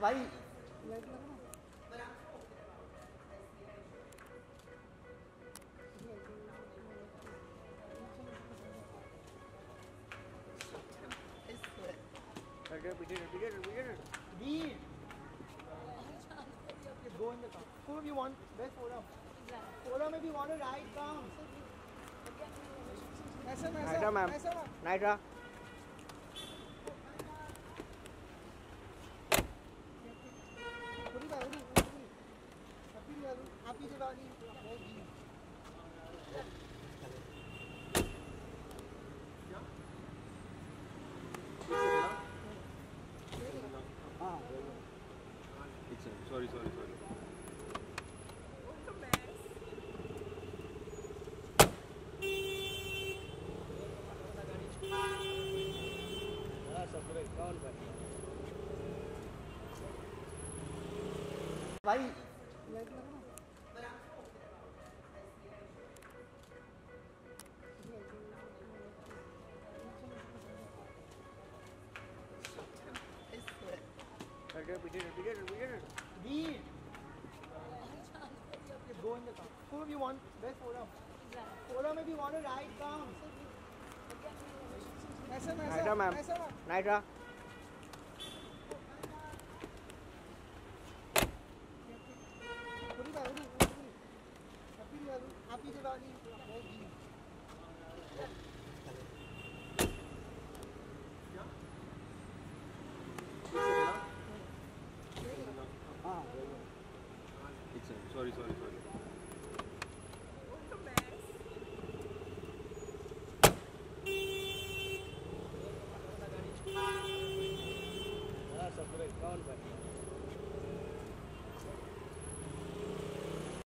भाई go in the car. Whoever you want, best forum. Forum if you want to ride, come. Nysa, ma'am. Nysa. Happy Diwali. Sorry. भाई go in the car. Whoever you want, best forum. Forum if you want to ride, come. Nysa, ma'am. Nysa.